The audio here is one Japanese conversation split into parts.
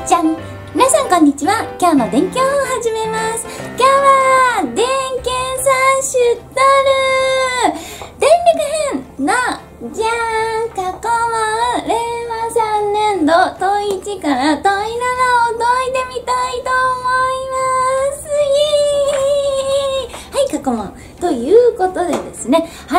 じゃん。皆さんこんにちは。今日の勉強を始めます。今日は電検算シュタル電力編のじゃーん過去問令和3年度問1から問7を解いてみたいと思います。イエーイ。はい、過去問ということでですね、はい、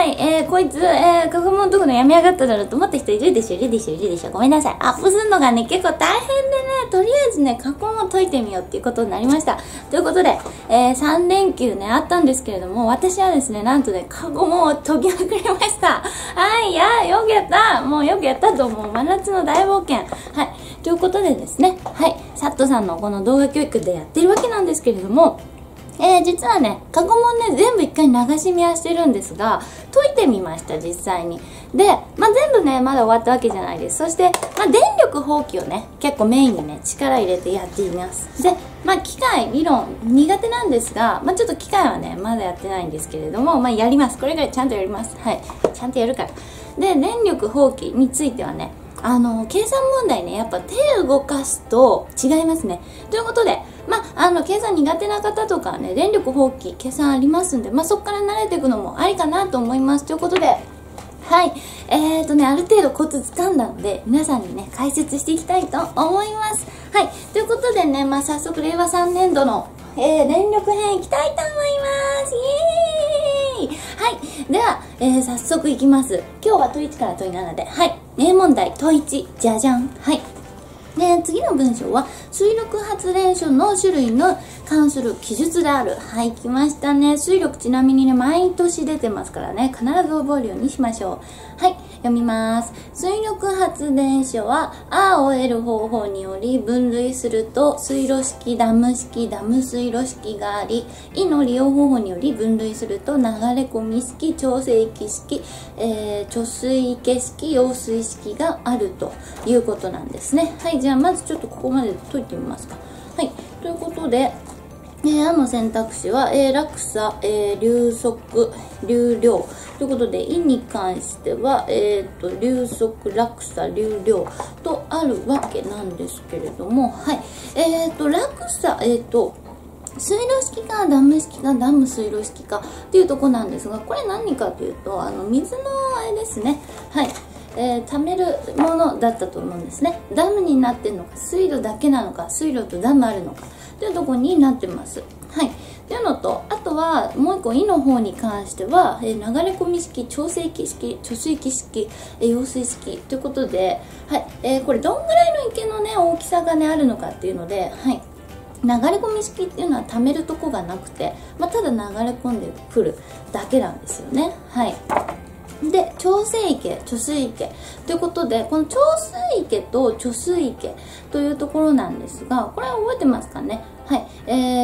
こいつ、過去問解くのやめやがっただろうと思った人いるでしょ。ごめんなさい。アップするのがね、結構大変でね、とりあえずね、過去問解いてみようっていうことになりました。ということで、3連休ね、あったんですけれども、私はですね、なんとね、過去問を解きまくりました。はい、よくやった。もうよくやったと思う。真夏の大冒険。はい、ということでですね、はい、サットさんのこの動画教育でやってるわけなんですけれども、実はね、過去問ね、全部一回流し見はしてるんですが、解いてみました、実際に。で、全部ね、まだ終わったわけじゃないです。そして、電力放棄をね、結構メインにね、力入れてやっています。で、機械、理論、苦手なんですが、ちょっと機械はね、まだやってないんですけれども、やります。これからいちゃんとやります。はい。ちゃんとやるから。で、電力放棄についてはね、計算問題ね、やっぱ手を動かすと違いますね。ということで、計算苦手な方とかはね、電力放棄、計算ありますんで、そこから慣れていくのもありかなと思います。ということで、はい。ある程度コツ掴んだので、皆さんにね、解説していきたいと思います。はい。ということでね、早速、令和3年度の、電力編いきたいと思います。イエーイ。はい。では、早速いきます。今日は問1から問7で、はい。例問題、問1、じゃじゃん。はい。で、次の文章は、水力発電所の種類の関する記述である。はい、来ましたね。水力ちなみにね、毎年出てますからね、必ず覚えるようにしましょう。はい、読みます。水力発電所は、Aを得る方法により分類すると、水路式、ダム式、ダム水路式があり、Eの利用方法により分類すると、流れ込み式、調整域式、貯水池式、揚水式があるということなんですね。はい、じゃあまずちょっとここまで解いてみますか。はい、ということで、A の選択肢は、落差、流速、流量。ということで、E に関しては、流速、落差、流量とあるわけなんですけれども、はい。落差、水路式かダム式かダム水路式かっていうとこなんですが、これ何かというと、水のあれですね。はい。貯めるものだったと思うんですね。ダムになってるのか、水路だけなのか、水路とダムあるのかというところになってます。はい。というのと、あとはもう一個、E の方に関しては、流れ込み式、調整域式、貯水域式、揚水式ということで、はい。これどんぐらいの池のね、大きさがね、あるのかっていうので、はい。流れ込み式っていうのは貯めるとこがなくて、ただ流れ込んでくるだけなんですよね。はい。で、調整池、貯水池ということで、この調水池と貯水池というところなんですが、これは覚えてますかね。はい。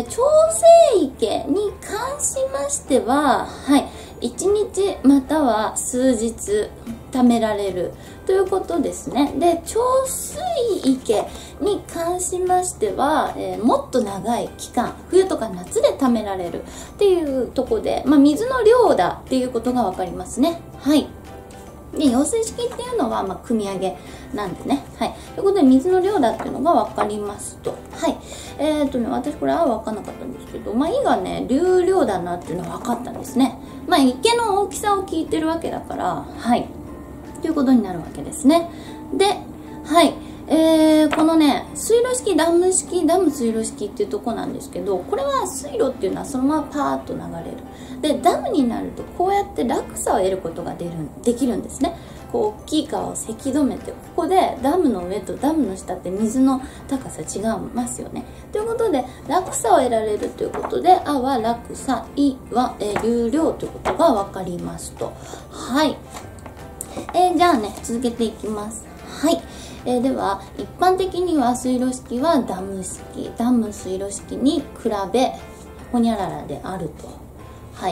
調整池に関しましては、はい。1日または数日貯められるということですね。で、貯水池に関しましては、もっと長い期間、冬とか夏で貯められるっていうところで、水の量だっていうことがわかりますね。はい。で、揚水式っていうのは、汲み上げなんでね。はい。ということで、水の量だっていうのが分かりますと。はい。私これは分かんなかったんですけど、E がね、流量だなっていうのは分かったんですね。池の大きさを聞いてるわけだから、はい。ということになるわけですね。で、はい。このね、水路式、ダム式、ダム水路式っていうとこなんですけど、これは水路っていうのはそのままパーッと流れる。で、ダムになるとこうやって落差を得ることができるんですね。こう大きい川をせき止めて、ここでダムの上とダムの下って水の高さ違いますよね。ということで、落差を得られるということで、A は落差、E は、流量ということが分かりますと。はい。じゃあね、続けていきます。はい。では、一般的には水路式はダム式、ダム水路式に比べ、ほにゃららであると。はい。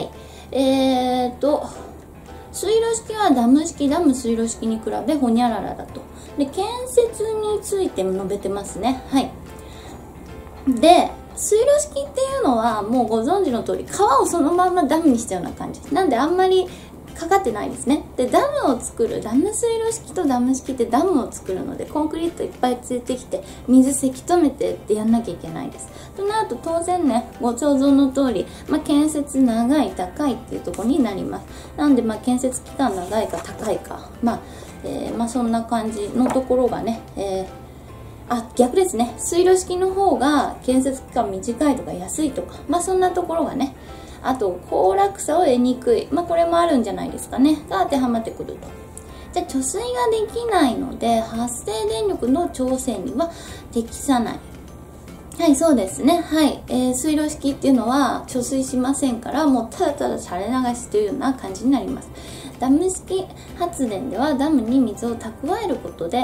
水路式はダム式、ダム水路式に比べ、ほにゃららだと。で、建設について述べてますね。はい。で、水路式っていうのは、もうご存知の通り、川をそのままダムにしたような感じ。なんで、あんまりかかってないですね。でダムを作る、ダム水路式とダム式ってダムを作るのでコンクリートいっぱいついてきて水せき止めてってやんなきゃいけないです。となると当然ね、ご想像の通り、建設長い高いっていうところになります。なので建設期間長いか高いか、そんな感じのところがね、逆ですね。水路式の方が建設期間短いとか安いとか、そんなところがね、あと高落差を得にくい、これもあるんじゃないですかね、が当てはまってくると。じゃあ貯水ができないので発生電力の調整には適さない。はい、そうですね。はい、水路式っていうのは貯水しませんから、もうただただ垂れ流しというような感じになります。ダム式発電ではダムに水を蓄えることで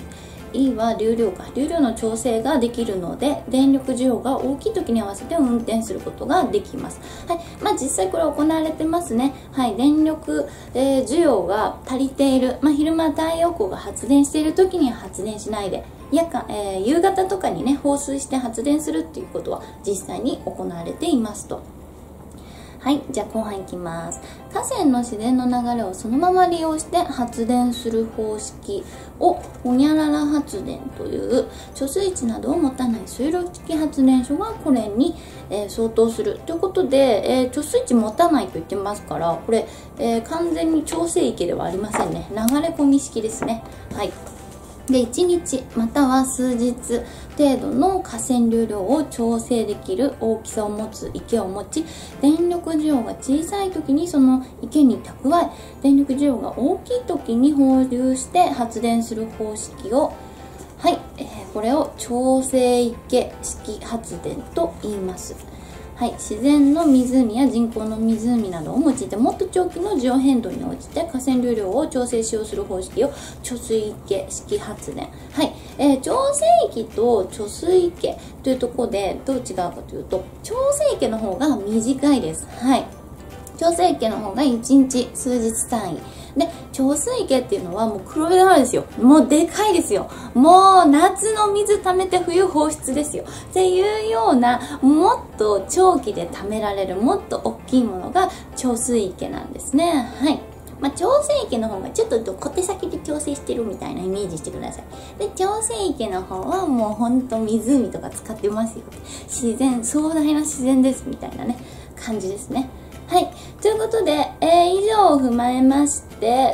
E は流量の調整ができるので、電力需要が大きい時に合わせて運転することができます。はい、実際これ行われてますね。はい、電力、需要が足りている、昼間太陽光が発電している時には発電しないで、夕方とかにね放水して発電するっていうことは実際に行われていますと。はい、じゃあ後半いきます。河川の自然の流れをそのまま利用して発電する方式をホニャララ発電という貯水池などを持たない水路式発電所がこれに、相当するということで、貯水池持たないと言ってますから、これ、完全に調整池ではありませんね。流れ込み式ですね。はい。で1日または数日程度の河川流量を調整できる大きさを持つ池を持ち、電力需要が小さい時にその池に蓄え、電力需要が大きい時に放流して発電する方式を、はい、これを調整池式発電と言います。はい、自然の湖や人工の湖などを用いてもっと長期の需要変動に応じて河川流量を調整しようする方式を貯水池式発電。はい、調整域と貯水池というところでどう違うかというと、調整池の方が短いです。はい、調整池の方が1日数日単位で、貯水池っていうのはもう黒部川ですよ。もうでかいですよ。もう夏の水溜めて冬放出ですよ。っていうような、もっと長期で溜められる、もっと大きいものが貯水池なんですね。はい。調整池の方がちょっと小手先で調整してるみたいなイメージしてください。で、調整池の方はもうほんと湖とか使ってますよ。自然、壮大な自然ですみたいなね、感じですね。はい。ということで、以上を踏まえまして、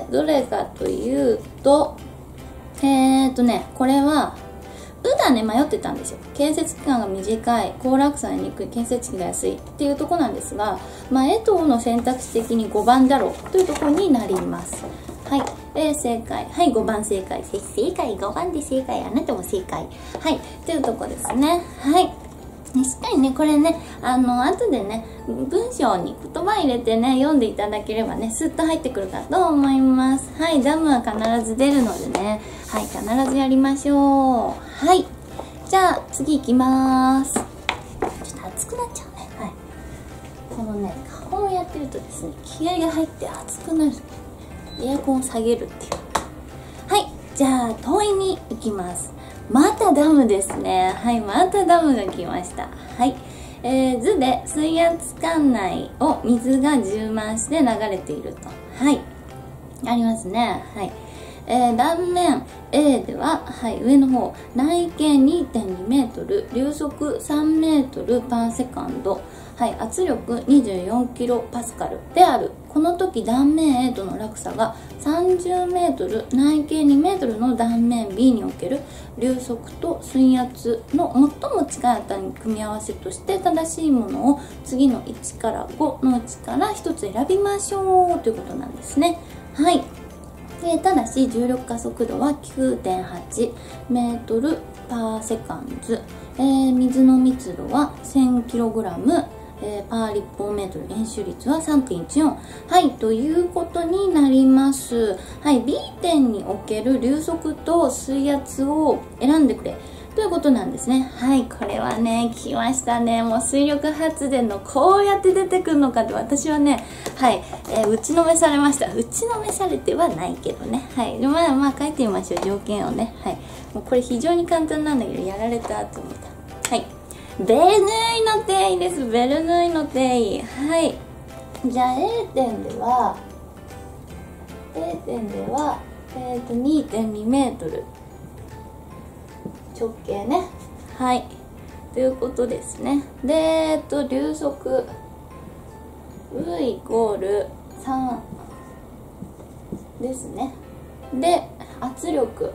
どれかというと、これは、迷ってたんですよ。建設期間が短い、高落差がにくい、建設費が安いっていうところなんですが、の選択肢的に5番だろうというところになります。はい。正解。はい、5番正解。正解、5番で正解。あなたも正解。はい。というところですね。はい。しっかりね、これね、後でね、文章に言葉入れてね、読んでいただければね、スッと入ってくるかと思います。はい、ダムは必ず出るのでね、はい、必ずやりましょう。はい。じゃあ、次行きまーす。ちょっと熱くなっちゃうね。はい。このね、花粉をやってるとですね、気合が入って熱くなる。エアコンを下げるっていう。はい。じゃあ、問いに行きます。またダムですね。はい、またダムが来ました。はい。図で水圧管内を水が充満して流れていると。はい。ありますね。はい。断面 A では、はい、上の方、内径 2.2 メートル、流速3メートルパーセカンド、はい、圧力24キロパスカルである。この時断面 A との落差が30メートル、内径2メートルの断面 B における流速と水圧の最も近い値に組み合わせとして正しいものを次の1から5のうちから1つ選びましょうということなんですね。はい。ただし重力加速度は 9.8 メートルパーセカンズ、水の密度は 1000kg、パー立方メートル、円周率は 3.14。はい、ということになります。はい、B 点における流速と水圧を選んでくれ。ということなんですね。はい、これはね、来ましたね。もう水力発電のこうやって出てくるのかって私はね、はい、打ちのめされました。打ちのめされてはないけどね。はい、書いてみましょう、条件をね。はい、もうこれ非常に簡単なんだけど、やられたと思った。はい、ベルヌーイの定義です。ベルヌーイの定義。はい。じゃあ A 点では、 0点では、2.2 メートル直径ね。はい、ということですね。で流速 V イコール3ですね。で圧力、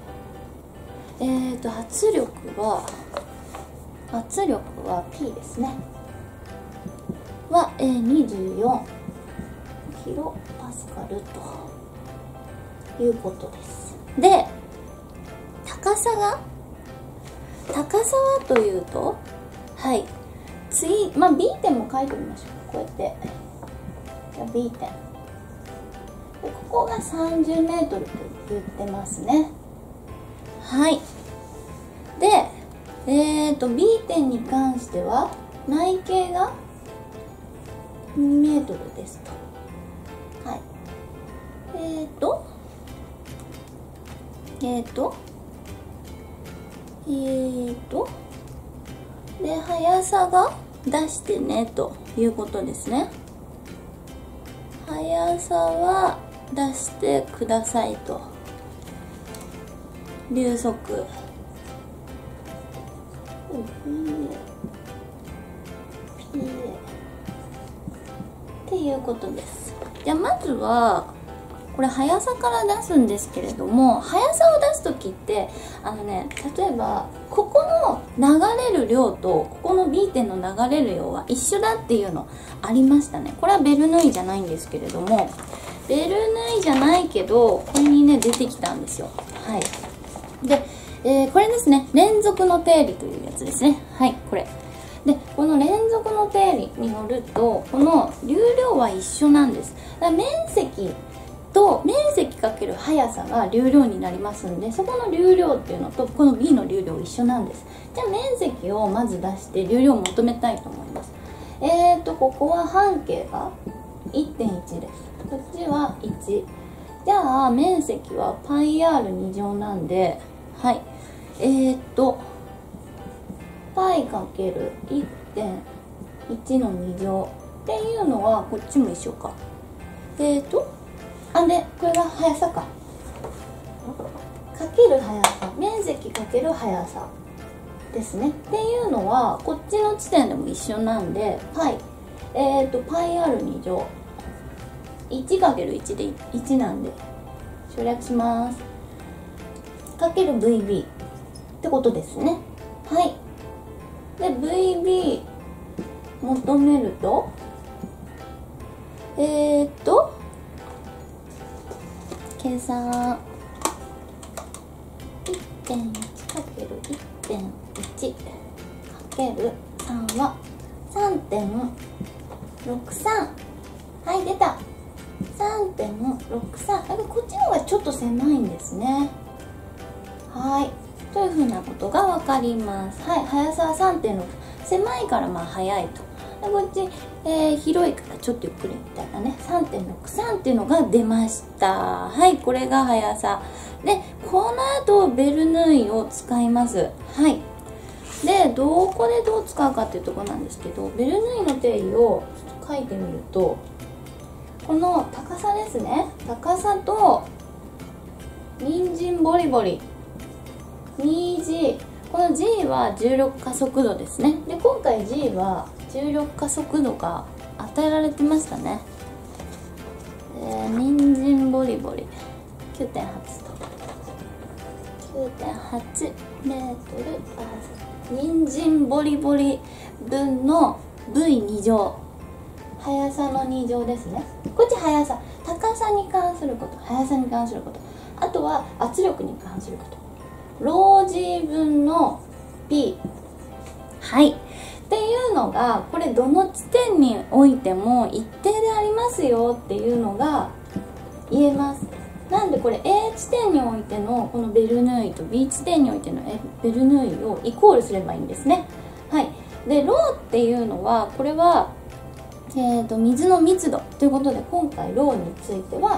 圧力は P ですね。は、24キロパスカルということです。で高さはというと、はい、次、B 点も書いてみましょう。こうやって、じゃあ B 点で、ここが30メートルと言ってますね。はい。でB 点に関しては内径が2メートルですと。はい。で速さが出してねということですね。速さは出してくださいと。流速っていうことです。じゃあまずはこれ速さから出すんですけれども、速さを出す時って例えばここの流れる量とここの B 点の流れる量は一緒だっていうのありましたね。これはベルヌイじゃないんですけれども、ベルヌイじゃないけどこれにね出てきたんですよ。はい。で、これですね、連続の定理というやつですね。はい、これでこの連続の定理によると、この流量は一緒なんです。だから面積かける速さが流量になりますんで、そこの流量っていうのとこの B の流量一緒なんです。じゃあ面積をまず出して流量を求めたいと思います。ここは半径が 1.1 です。こっちは1。じゃあ面積は πr2 乗なんで、はい、π かける 1.1 の2乗っていうのはこっちも一緒か。でこれが速さかける速さ、面積かける速さですね。っていうのはこっちの地点でも一緒なんで、πr2 乗 1×1 で1なんで省略します。かける VB ってことですね。はい。で VB 求めると計算 1.1×1.1 かける3は 3.63。 はい出た 3.63。 こっちの方がちょっと狭いんですね。はいというふうなことが分かります。はい、速さは 3.6。 狭いから速いと。こっち、広いからちょっとゆっくりみたいなね。 3.63 っていうのが出ました。はい、これが速さで、この後ベルヌイを使います。はい。でどこでどう使うかっていうところなんですけど、ベルヌイの定理を書いてみると、この高さですね。高さと人参ボリボリ 2g、 この g は重力加速度ですね。で今回 g は重力加速度が与えられてましたね。人参ボリボリ 9.8 と 9.8 メートルパーセント。人参ボリボリ分の v2 乗、速さの2乗ですね。こっち速さ、高さに関すること、速さに関すること、あとは圧力に関すること、ロー g 分の p。 はいっていうのが、これどの地点においても一定でありますよっていうのが言えます。なんでこれ A 地点においてのこのベルヌイと B 地点においてのベルヌイをイコールすればいいんですね。はい。でローっていうのは、これは水の密度ということで、今回ローについては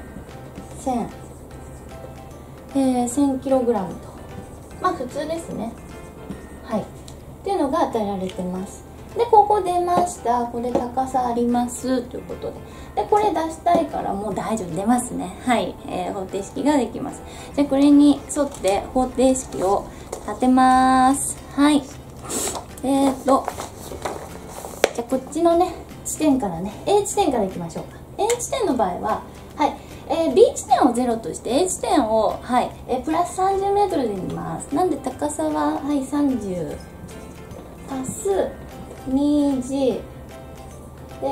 1000kg と、普通ですね。はいっていうのが与えられてます。 でここ出ました。これ高さありますということで、これ出したいからもう大丈夫、出ますね。はい、方程式ができます。じゃあこれに沿って方程式を立てます。はい、じゃあこっちのね地点からね A 地点からいきましょうか。 A 地点の場合は、はい、B 地点を0として A 地点を、はい、プラス 30m で見ます。なんで高さは、はい、30足す 2g で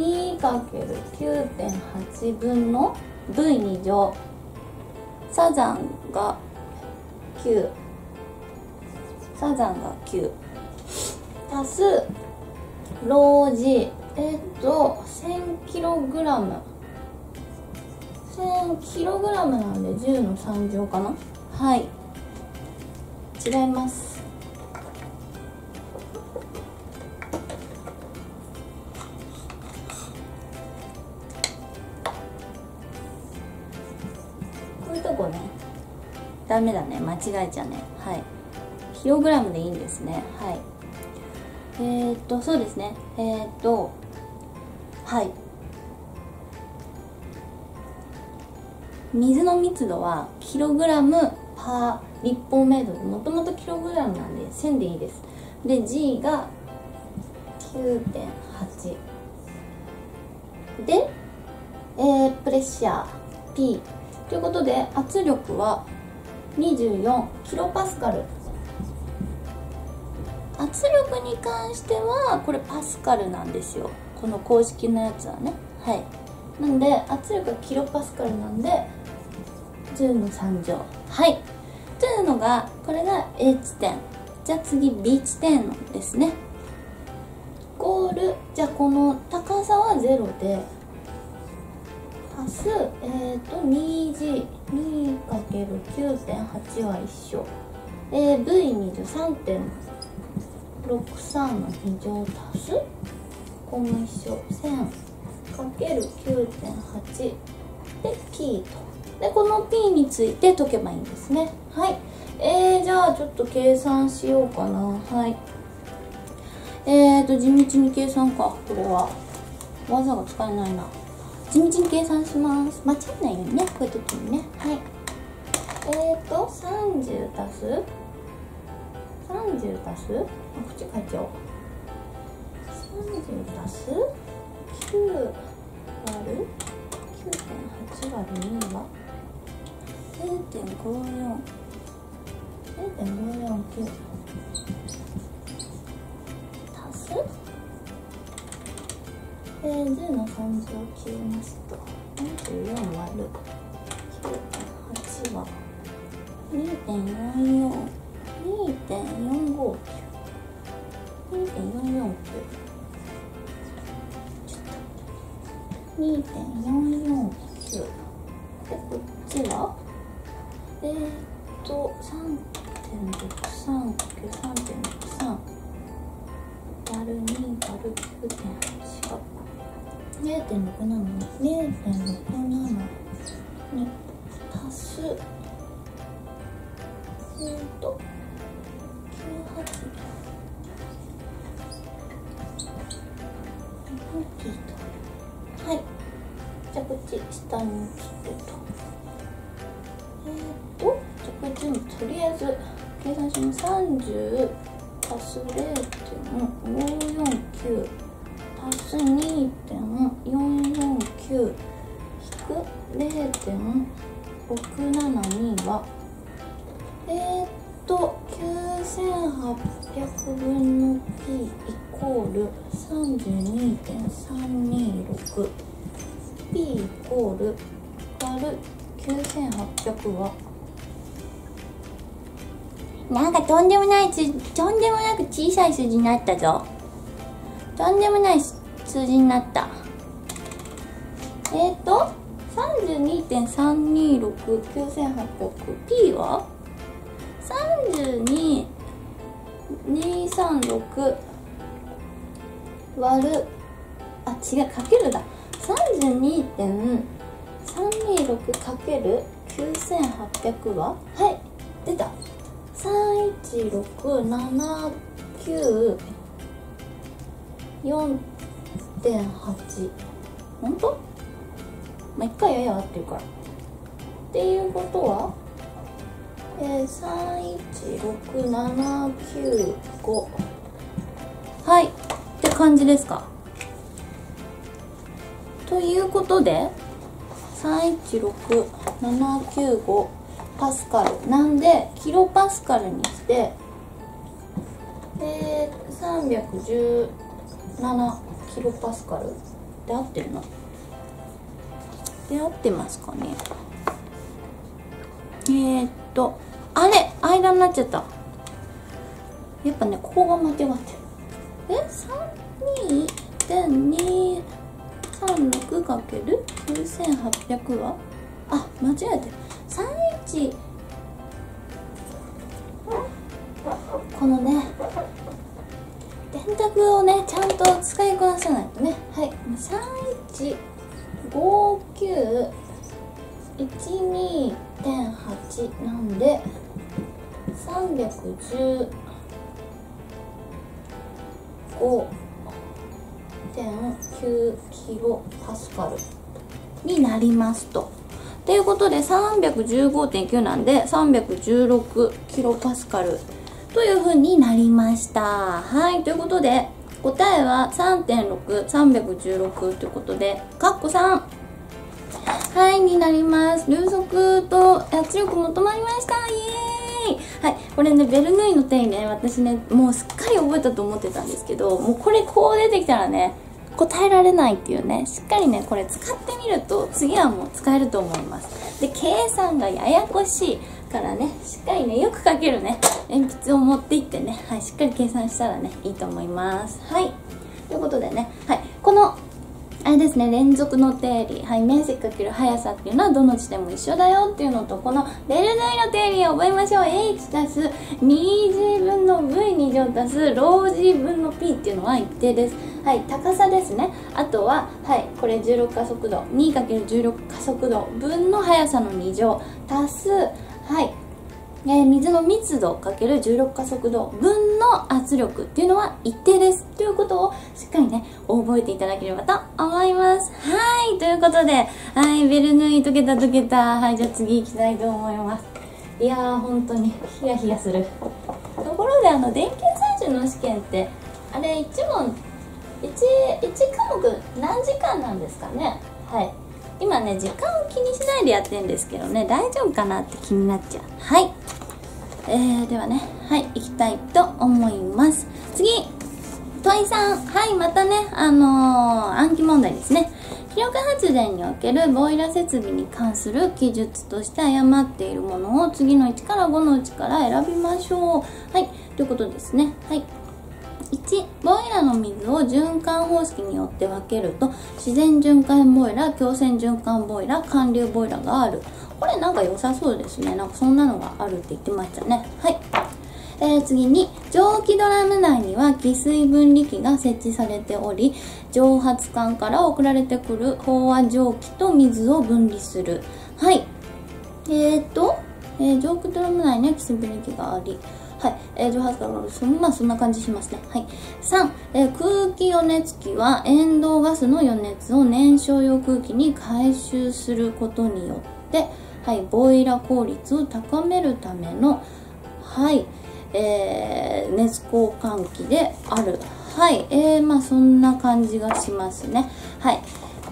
2×9.8 分の v2乗、サザンが9、サザンが9足すロージ、1000kg、1000kg なんで10の3乗かな。はい、違います。こういうとこねダメだね、間違えちゃうね。はい、キログラムでいいんですね。はい、そうですね。はい、水の密度はキログラムパー立方メートル、もともとキログラムなんで1000でいいです。で G が 9.8 で、プレッシャー P ということで圧力は24キロパスカル。圧力に関してはこれパスカルなんですよ、この公式のやつはね。はい、なんで圧力がキロパスカルなんで10の3乗。はい、というのがこれが A 地点。じゃあ次 B 地点ですね。ゴール、じゃあこの高さは0で足す2g 2×9.8 は一緒、v2 乗 3.63 の2乗足す、ここも一緒 1000×9.8 で P と。でこの P について解けばいいんですね。はい、じゃあちょっと計算しようかな。はい、地道に計算か。これは技が使えないな。地道に計算します。間違えないようにね、こういう時にね。はい、30足すこっち書いちゃおう。30足す9割る 9.8 割る2は 0.549 足す10の3乗を消えますと24割る 9.8 は 2.449 2.449でこっちは3.63×3.63 割る2割る 9.8 が 0.67 に足すはい、じゃあこっち下に移ってと、じゃあこっちもとりあえず計算します。30足す 0.549 足す 2.449 引く 0.672 は9800分の P イコール 32.326 P イコール割る9800はなんかとんでもなく小さい数字になったぞ。とんでもない数字になった。32.326 9800 P は32236割る違うかけるだ 32.326 かける9800ははい出た31679 4.8。本当？まあ、1回やや合ってるから。っていうことは、316795。はい。って感じですか。ということで、316795パスカル。なんで、キロパスカルにして、317キロパスカルで合ってるの？で合ってますかね。あれ間になっちゃった。やっぱね、ここが間違ってる。32.236 かける9800は、あ、間違えてる。31、このね、電卓をね、ちゃんと使いこなさないとね。はい、315912.8 なんで315.9キロパスカルになりますと。ということで 315.9 なんで316キロパスカルという風になりました。はい、ということで答えは 3.6、316ということで、カッコ3。はい、になります。流速と圧力も止まりました。イエーイ。はい、これね、ベルヌイの定理ね、私ね、もうすっかり覚えたと思ってたんですけど、もうこれこう出てきたらね、答えられないっていうね、しっかりね、これ使ってみると、次はもう使えると思います。で、計算がややこしいからね、しっかりね、よく書けるね、鉛筆を持っていってね、はい、しっかり計算したらね、いいと思います。はい。ということでね、はい、この、あれですね、連続の定理、はい、面積かける速さっていうのはどの地点も一緒だよっていうのと、このベルヌイの定理を覚えましょう。h 足す 2g 分の v2 乗足す ρg 分の p っていうのは一定です。はい、高さですね。あとは、はい、これ16加速度、2×16 加速度分の速さの2乗足す、はい、水の密度×16加速度分の圧力っていうのは一定ですということをしっかりね覚えていただければと思います。はい、ということで、はい、ベルヌイ解けた。はい、じゃあ次行きたいと思います。いやー、本当にヒヤヒヤする。ところで電気算種の試験ってあれ1問 1科目何時間なんですかね。はい、今ね、時間を気にしないでやってるんですけどね、大丈夫かなって気になっちゃう。はい、ではね、はい、行きたいと思います。次、問い3。はい、またね、暗記問題ですね。気力発電におけるボイラ設備に関する記述として誤っているものを次の1から5のうちから選びましょう。はい、ということですね。はい。1、ボイラの水を循環方式によって分けると、自然循環ボイラ、強制循環ボイラ、寒流ボイラがある。これなんか良さそうですね。なんかそんなのがあるって言ってましたね。はい。次に、蒸気ドラム内には汽水分離器が設置されており、蒸発管から送られてくる飽和蒸気と水を分離する。はい。蒸気ドラム内には汽水分離器があり、はい、蒸発からまあそんな感じしますね。はい。3、空気余熱器は塩道ガスの余熱を燃焼用空気に回収することによって、はい、ボイラ効率を高めるための、はい、熱交換器である。はい、まあそんな感じがしますね。はい。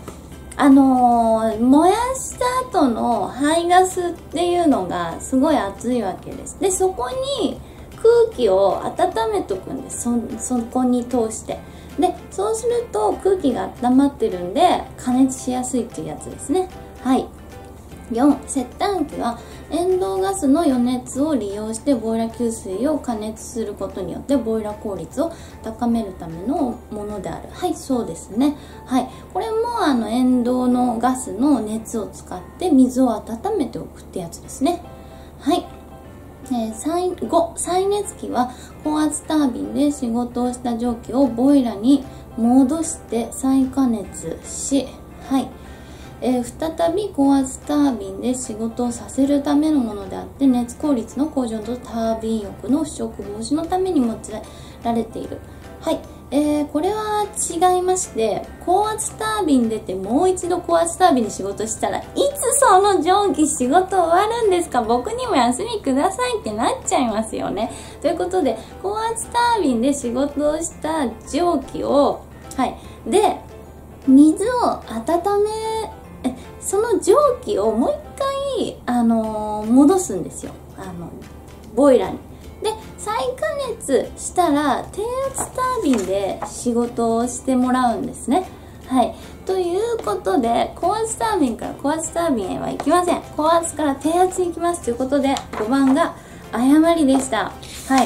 燃やした後の排ガスっていうのがすごい熱いわけです。で、そこに空気を温めとくんです。そこに通して。で、そうすると空気が温まってるんで加熱しやすいっていうやつですね。はい。4、切断器は塩道ガスの余熱を利用してボイラ給水を加熱することによってボイラ効率を高めるためのものである。はい、そうですね。はい、これも塩道のガスの熱を使って水を温めておくってやつですね。はい。5、再熱器は高圧タービンで仕事をした蒸気をボイラに戻して再加熱し、はい。再び高圧タービンで仕事をさせるためのものであって、熱効率の向上とタービン翼の腐食防止のために用いられている。 はい、これは違いまして、高圧タービン出てもう一度高圧タービンで仕事したらいつその蒸気仕事終わるんですか、僕にも休みくださいってなっちゃいますよね。ということで高圧タービンで仕事をした蒸気を、はい、で水を温め、その蒸気をもう一回、戻すんですよ、ボイラーに。で再加熱したら低圧タービンで仕事をしてもらうんですね。はい、ということで高圧タービンから高圧タービンへは行きません。高圧から低圧に行きますということで5番が誤りでした。はい、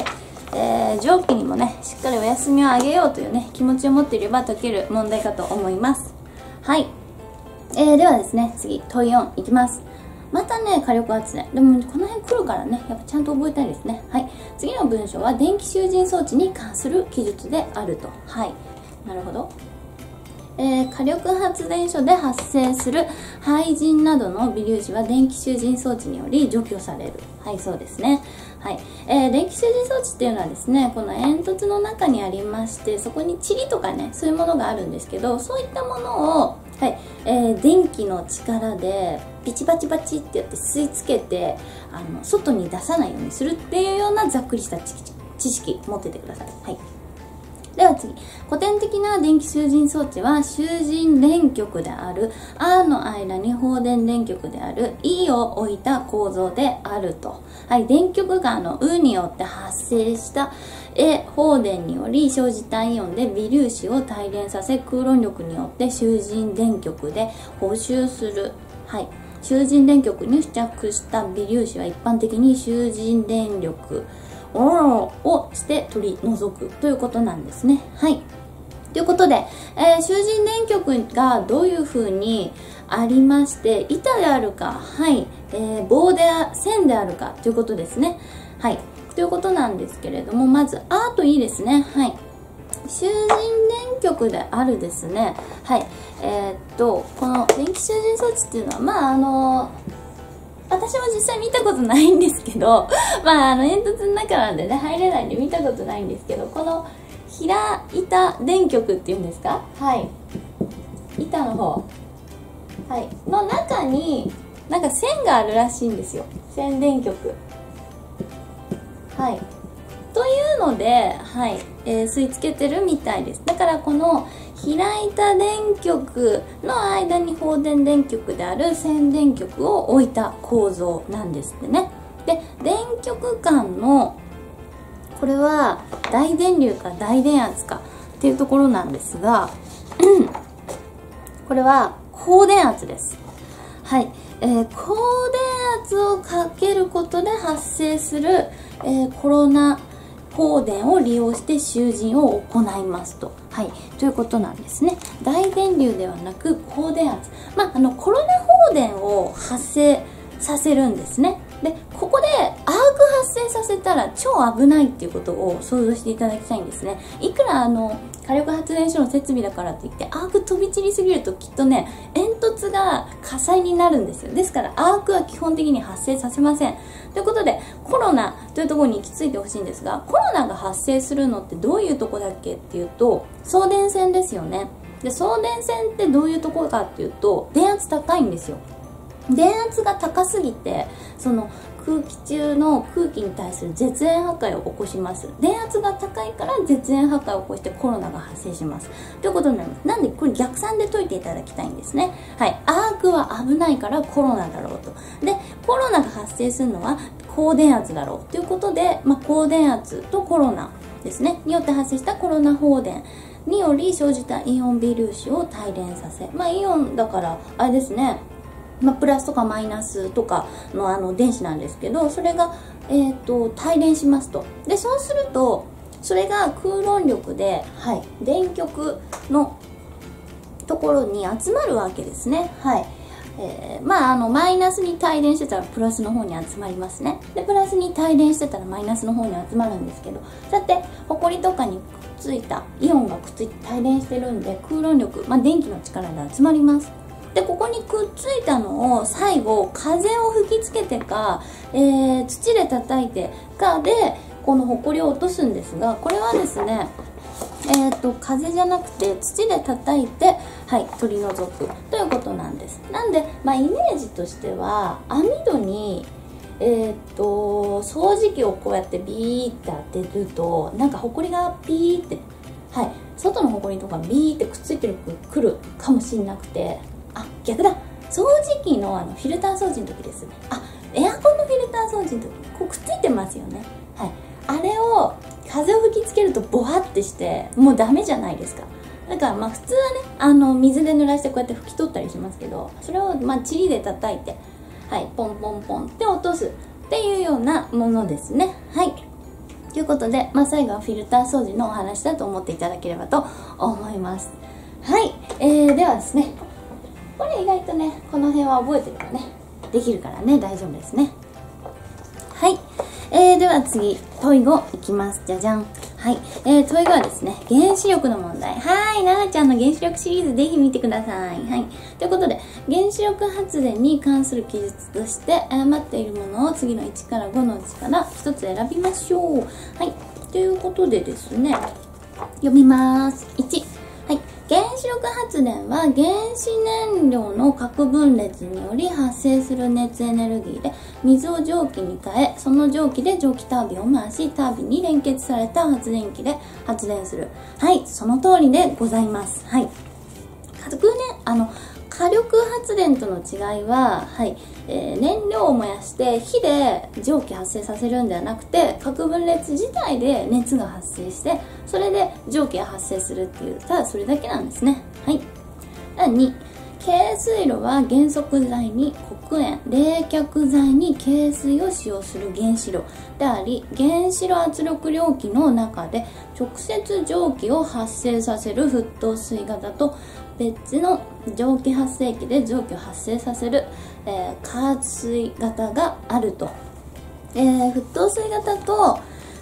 蒸気にもねしっかりお休みをあげようというね気持ちを持っていれば解ける問題かと思います。はい、ではですね、次問い4いきます。またね、火力発電。でも、この辺来るからね、やっぱちゃんと覚えたいですね。はい。次の文章は、電気集塵装置に関する記述であると。はい。なるほど。火力発電所で発生する廃塵などの微粒子は電気集塵装置により除去される。はい、そうですね。はい。電気集塵装置っていうのはですね、この煙突の中にありまして、そこに塵とかね、そういうものがあるんですけど、そういったものを、はい、電気の力でビチバチバチってやって吸い付けて外に出さないようにするっていうようなざっくりした知識持っててください。はい、では次、古典的な電気集塵装置は集塵電極である R の間に放電電極である E を置いた構造であると。はい、電極がU によって発生した放電により生じたイオンで微粒子を帯電させ空論力によって集塵電極で補修する。はい、集塵電極に付着した微粒子は一般的に集塵電力をして取り除くということなんですね。はい。ということで、集塵電極がどういう風にありまして、板であるか、はい、棒で線であるかということですね。はい。ということなんですけれども、まず、といいですね。はい。集塵電極であるですね。はい。この電気集塵装置っていうのは、私も実際見たことないんですけど、煙突の中なんでね、入れないんで見たことないんですけど、この平板電極っていうんですか？はい。板の方。はい。の中に、なんか線があるらしいんですよ。線電極。はい。というので、はい、吸い付けてるみたいです。だからこの開いた電極の間に放電電極である線電極を置いた構造なんですってね。で、電極間のこれは大電流か大電圧かっていうところなんですが、これは高電圧です。はい、高電圧をかけることで発生する、コロナ放電を利用して集塵を行いますと。はい。ということなんですね。大電流ではなく高電圧。コロナ放電を発生させるんですね。で、ここでアーク発生させたら超危ないっていうことを想像していただきたいんですね。いくら火力発電所の設備だからって言ってアーク飛び散りすぎるときっとね、煙突が火災になるんですよ。ですからアークは基本的に発生させません。ということで、コロナというところに行き着いてほしいんですが、コロナが発生するのってどういうとこだっけっていうと、送電線ですよね。で、送電線ってどういうところかっていうと、電圧高いんですよ。電圧が高すぎて、その空気中の空気に対する絶縁破壊を起こします。電圧が高いから絶縁破壊を起こしてコロナが発生します。ということになります。なんでこれ逆算で解いていただきたいんですね。はい。アークは危ないからコロナだろうと。で、コロナが発生するのは高電圧だろうということで、高電圧とコロナですね。によって発生したコロナ放電により生じたイオン微粒子を帯電させ、イオンだからあれですね。プラスとかマイナスとかの電子なんですけど、それが、帯電しますと。で、そうすると、それが空論力で、はい、電極のところに集まるわけですね。はい。マイナスに帯電してたらプラスの方に集まりますね。で、プラスに帯電してたらマイナスの方に集まるんですけど、だって、ホコリとかにくっついた、イオンがくっついて帯電してるんで、空論力、電気の力で集まります。で、ここにくっついたのを最後風を吹きつけてか、土で叩いてかでこのホコリを落とすんですが、これはですね、 風じゃなくて土で叩いて、はい、取り除くということなんです。なんで、イメージとしては網戸に掃除機をこうやってビーって当てるとなんかホコリがピーって、はい、外のホコリとかビーってくっついてくるかもしれなくて、逆だ、掃除機のフィルター掃除の時ですね。エアコンのフィルター掃除の時こうくっついてますよね。はい、あれを風を吹きつけるとボワってしてもうダメじゃないですか。だから普通はね水で濡らしてこうやって拭き取ったりしますけど、それをチリで叩いて、はい、ポンポンポンって落とすっていうようなものですね。はい、ということで、最後はフィルター掃除のお話だと思っていただければと思います。はい、ではですね、これ意外とねこの辺は覚えてればねできるからね大丈夫ですね。はい、では次問い5いきます。じゃじゃん。はい、問い5はですね、原子力の問題。はい、ななちゃんの原子力シリーズぜひ見てください。はい、ということで原子力発電に関する記述として誤っているものを次の1から5のうちから1つ選びましょう。はい、ということでですね、読みます。1、はい、原子力発電は原子燃料の核分裂により発生する熱エネルギーで水を蒸気に変え、その蒸気で蒸気タービンを回し、タービンに連結された発電機で発電する。はい、その通りでございます。はい、火力発電との違いは、はい、燃料を燃やして火で蒸気発生させるんではなくて、核分裂自体で熱が発生して、それで蒸気が発生するっていう、ただそれだけなんですね。はい。2、軽水炉は原則材に黒煙、冷却剤に軽水を使用する原子炉であり、原子炉圧力容器の中で直接蒸気を発生させる沸騰水型と別の蒸気発生器で蒸気を発生させる、加圧水型があると。沸騰水型と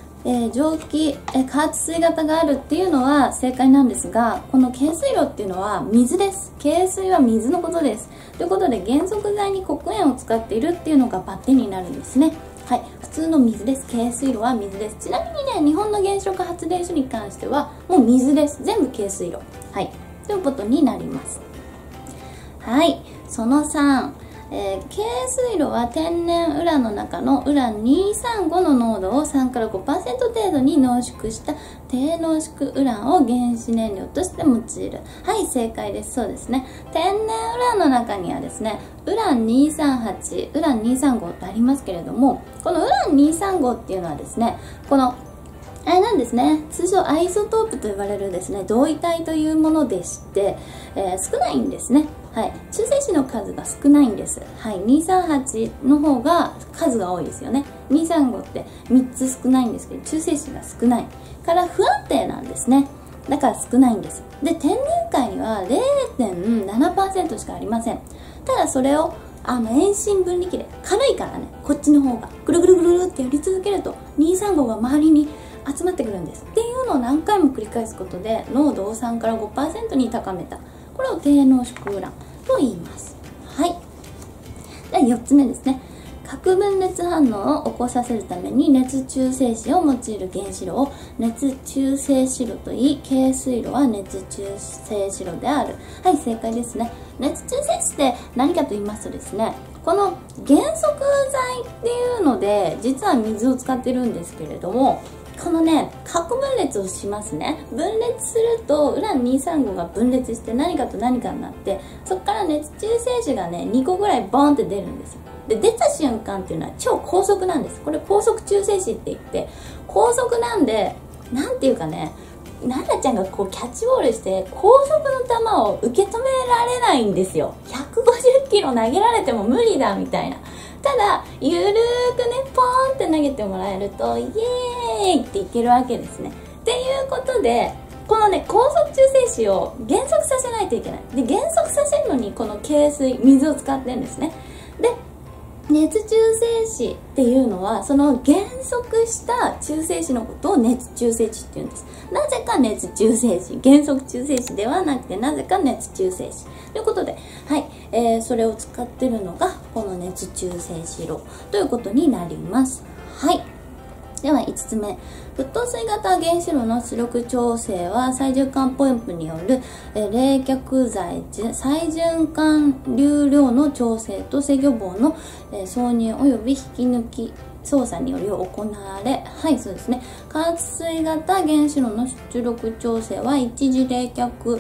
加圧水型があるっていうのは正解なんですが、この軽水炉っていうのは水です。軽水は水のことです。ということで原則材に黒煙を使っているっていうのがバッテンになるんですね。はい、普通の水です。軽水炉は水です。ちなみにね、日本の原子力発電所に関してはもう水です。全部軽水炉。はい、ということになります。はい、その3、軽水炉は天然ウランの中のウラン235の濃度を3から 5% 程度に濃縮した低濃縮ウランを原子燃料として用いる。はい、正解です。そうですね。天然ウランの中にはですね、ウラン238、ウラン235ってありますけれども、このウラン235っていうのはですね、このあれなんですね、通称アイソトープと呼ばれるですね、同位体というものでして、少ないんですね。はい、中性子の数が少ないんです。はい、238の方が数が多いですよね。235って3つ少ないんですけど、中性子が少ないから不安定なんですね。だから少ないんです。で、天然界には 0.7% しかありません。ただそれを遠心分離機で軽いからね、こっちの方がぐるぐるぐるってやり続けると235が周りに集まってくるんですっていうのを何回も繰り返すことで濃度を3から 5% に高めた。これを低濃縮ウランと言います。はい。で、4つ目ですね。核分裂反応を起こさせるために熱中性子を用いる原子炉を熱中性子炉といい、軽水炉は熱中性子炉である。はい、正解ですね。熱中性子って何かと言いますとですね、この原則材っていうので実は水を使ってるんですけれども、このね、核分裂をしますね。分裂するとウラン235が分裂して何かと何かになって、そこから熱中性子がね2個ぐらいボーンって出るんですよ。で、出た瞬間っていうのは超高速なんです。これ高速中性子って言って、高速なんで、なんていうかね、ナナちゃんがこうキャッチボールして高速の球を受け止められないんですよ。150キロ投げられても無理だみたいな。ただゆるーくねポーンって投げてもらえるとイエーイっていけるわけですね。っていうことで、このね高速中性子を減速させないといけない。で、減速させるのにこの軽水、水を使ってるんですね。で、熱中性子っていうのはその減速した中性子のことを熱中性子っていうんです。なぜか熱中性子、減速中性子ではなくてなぜか熱中性子ということで、はい、それを使ってるのがこの熱中性子炉ということになります。はい。 では5つ目、沸騰水型原子炉の出力調整は最循環ポンプによる冷却剤再循環流量の調整と制御棒の挿入及び引き抜き操作により行われ、はい、そうですね。加圧水型原子炉の出力調整は一次冷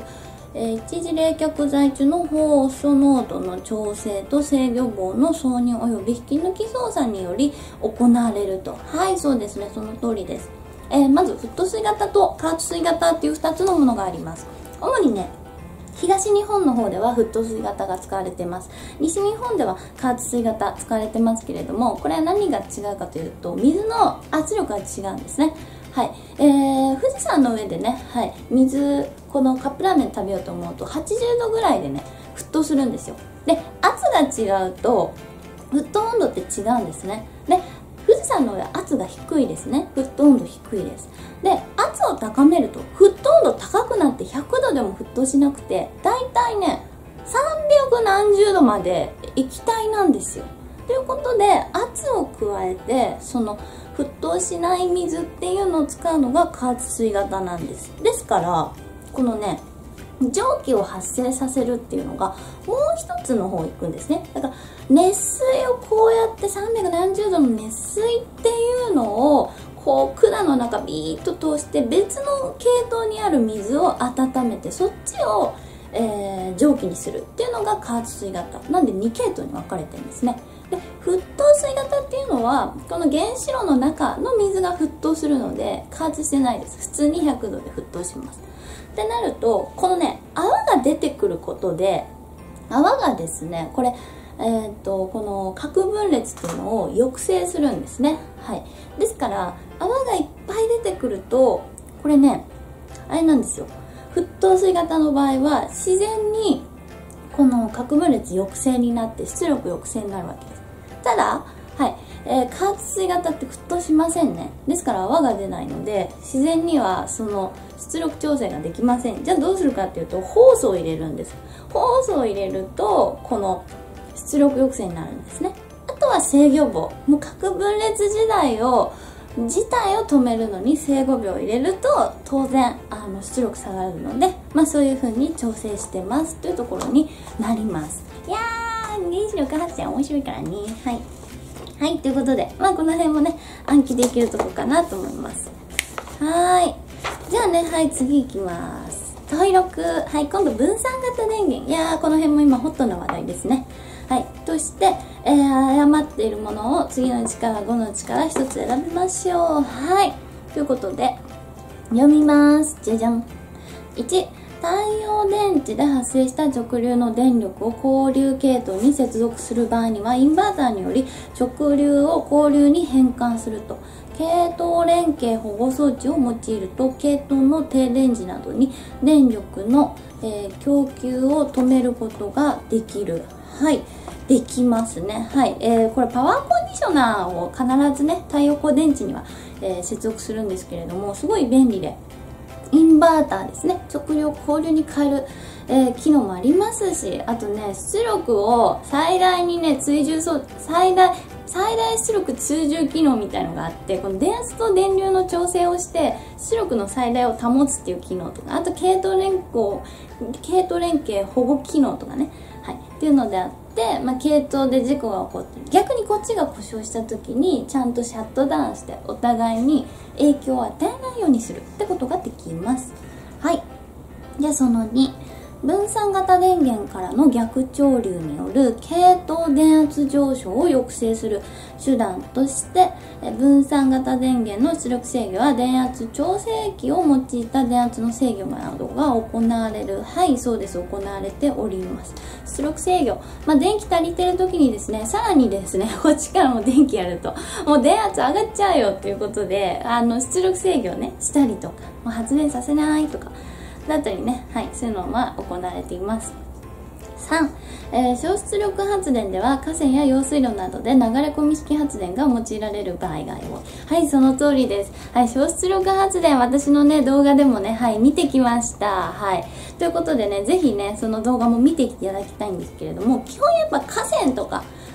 却剤中の放素濃度の調整と制御棒の挿入及び引き抜き操作により行われると。はい、そうですね。その通りです。まず、沸騰水型と加圧水型っていう2つのものがあります。主にね、東日本の方では沸騰水型が使われています。西日本では加圧水型使われてますけれども、これは何が違うかというと、水の圧力が違うんですね。はい。富士山の上でね、はい、このカップラーメン食べようと思うと、80度ぐらいでね、沸騰するんですよ。で、圧が違うと、沸騰温度って違うんですね。で、富士山の上は圧が低いですね。沸騰温度低いです。で、圧を高めると、沸騰温度高くなって100度でも沸騰しなくて、だいたいね、300何十度まで液体なんですよ。ということで、圧を加えて、その、沸騰しない水っていうのを使うのが加圧水型なんです。ですから、このね、蒸気を発生させるっていうのがもう一つの方行くんですね。だから熱水をこうやって300何十度の熱水っていうのをこう管の中ビーッと通して別の系統にある水を温めてそっちを、蒸気にするっていうのが加圧水型なんで2系統に分かれてるんですね。で、沸騰水型っていうのはこの原子炉の中の水が沸騰するので加圧してないです。普通に100度で沸騰します。ってなるとこのね泡が出てくることで泡がですねこれこの核分裂っていうのを抑制するんですね。はい。ですから泡がいっぱい出てくるとこれねあれなんですよ。沸騰水型の場合は自然にこの核分裂抑制になって出力抑制になるわけです。ただ、はい、加圧水型って沸騰しませんね。ですから泡が出ないので自然にはその出力調整ができません。じゃあどうするかっていうとホースを入れるんです。ホースを入れるとこの出力抑制になるんですね。あとは制御棒。もう核分裂自体を止めるのに制御棒を入れると当然出力下がるので、まあ、そういう風に調整してますというところになります。いやー原子力発電面白いからね。はいはい、ということで、まあこの辺もね暗記できるところかなと思います。はい。じゃあね、はい、次いきます。登録。はい、今度分散型電源。いやー、この辺も今ホットな話題ですね。はい。として、余っているものを次のうちから5のうちから1つ選びましょう。はい。ということで、読みます。じゃじゃん。1、太陽電池で発生した直流の電力を交流系統に接続する場合には、インバーターにより直流を交流に変換すると。系統連携保護装置を用いると系統の停電時などに電力の、供給を止めることができる。はい、できますね。はい、これパワーコンディショナーを必ずね太陽光電池には、接続するんですけれどもすごい便利でインバーターですね直流を交流に変える、機能もありますしあとね出力を最大にね最大出力通充機能みたいのがあってこの電圧と電流の調整をして出力の最大を保つっていう機能とかあと系統連携保護機能とかね、はい、っていうのであって、まあ、系統で事故が起こって逆にこっちが故障した時にちゃんとシャットダウンしてお互いに影響を与えないようにするってことができます。はい。じゃあその2。分散型電源からの逆潮流による系統電圧上昇を抑制する手段として分散型電源の出力制御は電圧調整器を用いた電圧の制御などが行われる。はい、そうです。行われております。出力制御。まあ、電気足りてる時にですね、さらにですね、こっちからも電気やると、もう電圧上がっちゃうよっていうことで、出力制御をね、したりとか、もう発電させないとか、だったりね、はい、そういうのは行われています。3、小出力発電では河川や用水路などで流れ込み式発電が用いられる場合が多い。はい、その通りです。はい、小出力発電、私のね、動画でもね、はい、見てきました。はい。ということでね、ぜひね、その動画も見ていただきたいんですけれども、基本やっぱ河川とか、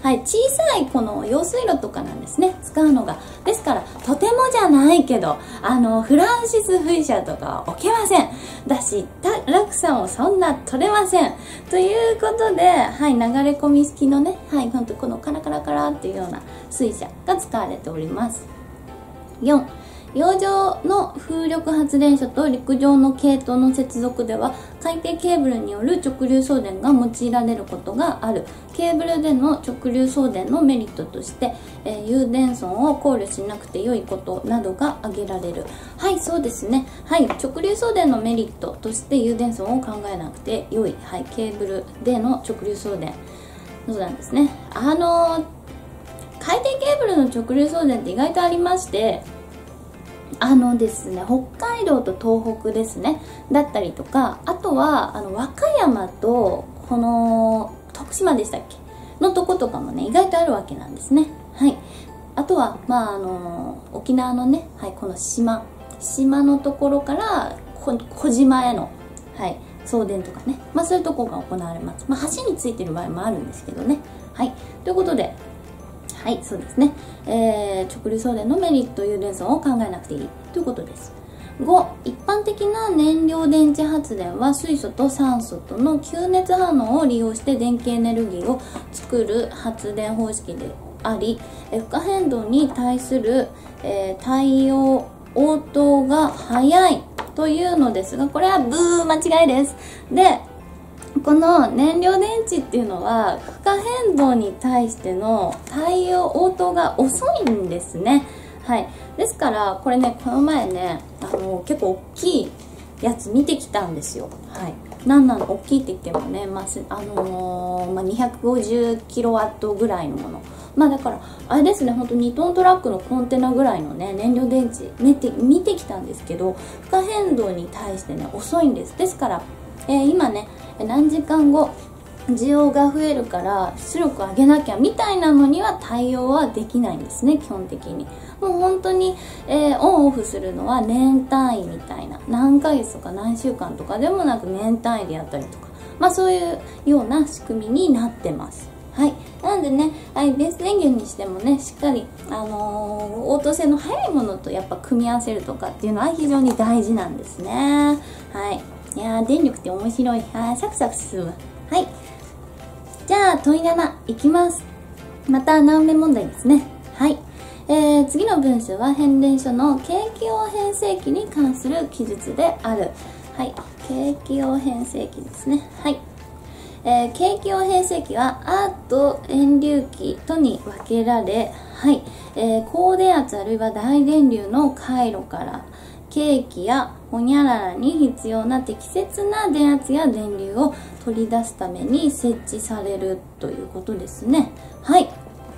はい、小さいこの用水路とかなんですね、使うのが。ですから、とてもじゃないけど、フランシス風車とかは置けません。だし、落差もそんな取れません。ということで、はい、流れ込み式のね、はい、ほんとこのカラカラカラっていうような水車が使われております。4、洋上の風力発電所と陸上の系統の接続では海底ケーブルによる直流送電が用いられることがある。ケーブルでの直流送電のメリットとして、誘電損を考慮しなくて良いことなどが挙げられる。はい、そうですね。はい、直流送電のメリットとして誘電損を考えなくて良い。はい、ケーブルでの直流送電。そうなんですね。海底ケーブルの直流送電って意外とありまして、ですね、北海道と東北ですね、だったりとか、あとは、和歌山と、この、徳島でしたっけのとことかもね、意外とあるわけなんですね。はい。あとは、沖縄のね、はい、この島のところから、小島への、はい、送電とかね、そういうとこが行われます。橋についてる場合もあるんですけどね。はい。ということで、はい、そうですね。直流送電のメリット、誘電損を考えなくていいということです。5、一般的な燃料電池発電は水素と酸素との吸熱反応を利用して電気エネルギーを作る発電方式であり、負荷変動に対する、対応応答が早いというのですが、これはブー間違いです。で、この燃料電池っていうのは負荷変動に対しての対応応答が遅いんですね。はい。ですからこれね、この前ね、結構大きいやつ見てきたんですよ。はい。大きいって言ってもね、250キロワットぐらいのもの。だからあれですね、ほんと2トントラックのコンテナぐらいのね、燃料電池見てきたんですけど、負荷変動に対してね、遅いんです。ですから、今ね、何時間後需要が増えるから出力上げなきゃみたいなのには対応はできないんですね、基本的に。もう本当に、オンオフするのは年単位みたいな、何ヶ月とか何週間とかでもなく年単位でやったりとか、そういうような仕組みになってます。はい。なんでね、はい、ベース電源にしてもね、しっかり、応答性の速いものとやっぱ組み合わせるとかっていうのは非常に大事なんですね。はい。いやー、電力って面白い。サクサク進む。はい。じゃあ、問い7いきます。また、難問問題ですね。はい。次の文章は変電所の景気応変制器に関する記述である。はい。景気応変制器ですね。はい。景気応変制器はアート遠流器とに分けられ、はい。高電圧あるいは大電流の回路から、計器やホニャララに必要な適切な電圧や電流を取り出すために設置されるということですね。はい。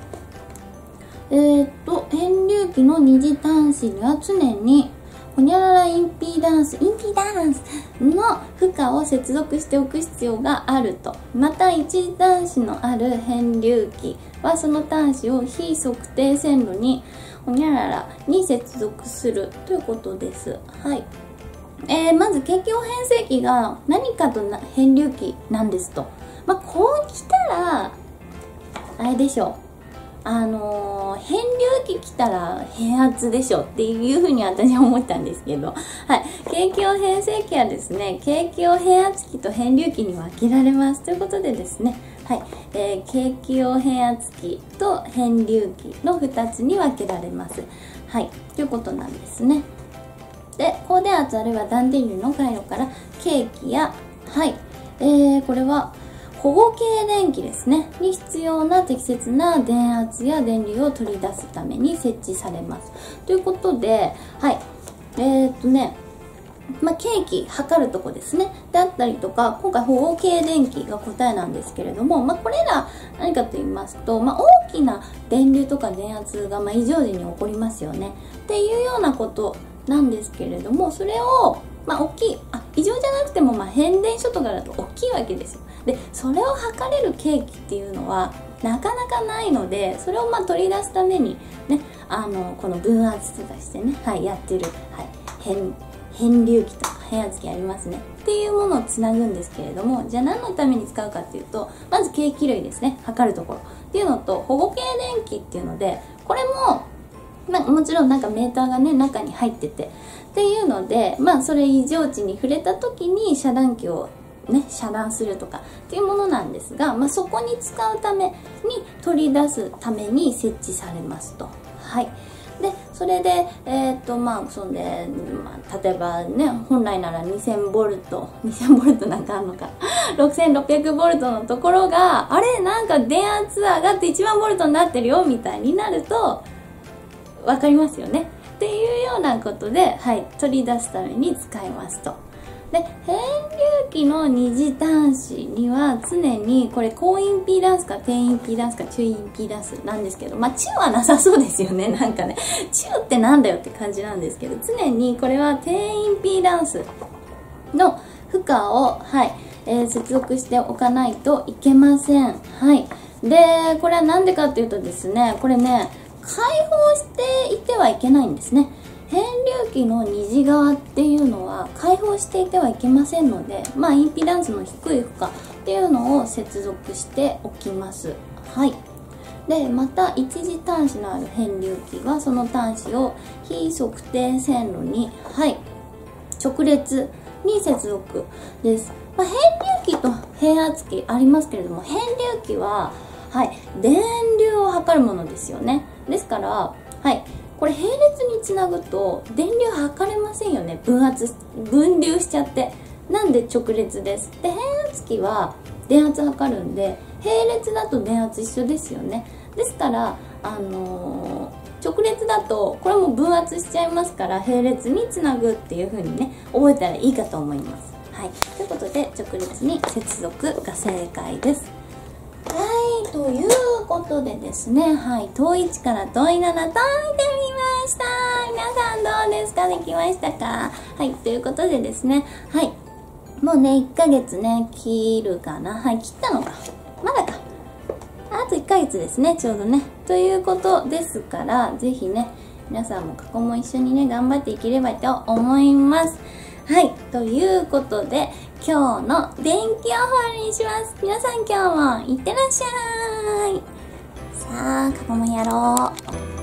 変流器の二次端子には常にホニャララインピーダンスの負荷を接続しておく必要があると。また一次端子のある変流器はその端子を非測定線路にホニャララに接続するということです。はい。まず景気応変制器が何かと変流器なんですと。こう来たらあれでしょう。変流器来たら変圧でしょっていうふうに私は思ったんですけど、はい。景気応変制器はですね、景気応変圧器と変流器に分けられます。ということでですね、はい。景気応変圧器と変流器の2つに分けられます。はい。ということなんですね。で、高電圧あるいは断電流の回路から計器や、はい。これは、保護系電気ですね。に必要な適切な電圧や電流を取り出すために設置されます。ということで、はい。計器測るとこですね。であったりとか、今回保護系電気が答えなんですけれども、これら何かと言いますと、大きな電流とか電圧が異常時に起こりますよね。っていうようなことなんですけれども、それを、大きい、異常じゃなくても、変電所とかだと大きいわけですよ。で、それを測れる計器っていうのは、なかなかないので、それを取り出すために、ね、この分圧とかしてね、はい、やってる、はい、 変流器とか変圧器ありますね。っていうものをつなぐんですけれども、じゃあ何のために使うかっていうと、まず計器類ですね、測るところっていうのと、保護系電気っていうので、これももちろんなんかメーターがね中に入っててっていうので、それ異常値に触れた時に遮断機をね遮断するとかっていうものなんですが、そこに使うために取り出すために設置されますと。はい。でそれでそんで、例えばね本来なら2000ボルトなんかあるのか6600ボルトのところがあれなんか電圧上がって1万ボルトになってるよみたいになると分かりますよねっていうようなことで、取り出すために使いますと。で変流器の二次端子には常にこれ高インピーダンスか低インピーダンスか中インピーダンスなんですけど、中はなさそうですよね。なんかね中ってなんだよって感じなんですけど、常にこれは低インピーダンスの負荷を、接続しておかないといけません。でこれはなんでかっていうとですね、これね開放していてはいけないんですね。変流器の二次側っていうのは開放していてはいけませんので、インピダンスの低い負荷っていうのを接続しておきます。でまた一次端子のある変流器はその端子を非測定線路に、直列に接続です。変流器と変圧器ありますけれども、変流器は電流を測るものですよね。ですから、これ並列につなぐと電流測れませんよね。分流しちゃって。なんで直列です。で、変圧器は電圧測るんで、並列だと電圧一緒ですよね。ですから、直列だとこれも分圧しちゃいますから、並列につなぐっていう風にね、覚えたらいいかと思います。ということで、直列に接続が正解です。ということでですね、問1から問7解いてみました。皆さんどうですか？できましたか？ということでですね、もうね、1ヶ月ね、切るかな。切ったのか。まだか。あと1ヶ月ですね、ちょうどね。ということですから、ぜひね、皆さんも過去も一緒にね、頑張っていければと思います。ということで、今日の電気を終わりにします。皆さん今日もいってらっしゃい。さあ、過去もやろう。